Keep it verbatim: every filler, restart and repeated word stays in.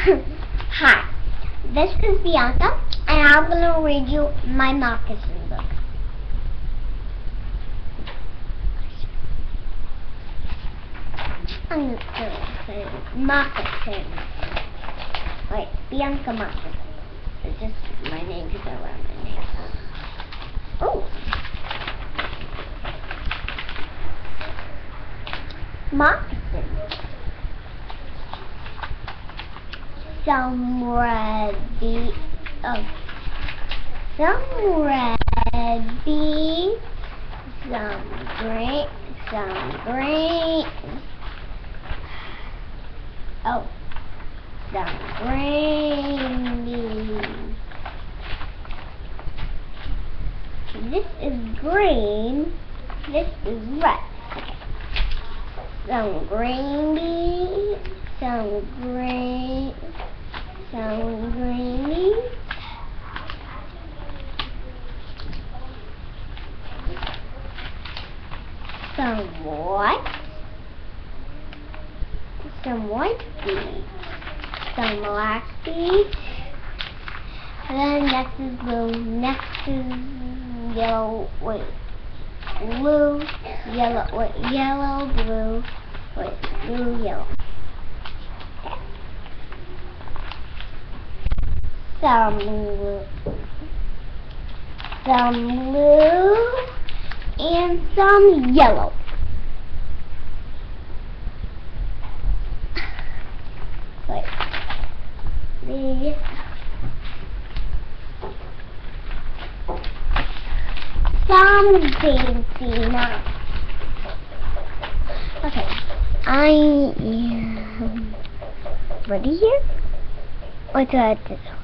Hi, this is Bianca, and I'm going to read you my moccasin book. I'm going to say moccasin. Wait, Bianca moccasin. It's just my name to go around my name. Oh! Moccasin. Some ready. Oh. Some ready. Some green. Some green. Oh. Some green beans. This is green. This is red. Okay. Some green beans. Some green. Some green beans. Some white. Some white beans. Some black beans. And then next is blue. Next is yellow. Wait. Blue. Yellow. Wait. Yellow. Blue. Wait. Blue. Yellow. Some blue. Some blue. And some yellow. Wait. The some fancy now. Okay. I am ready here. What's that?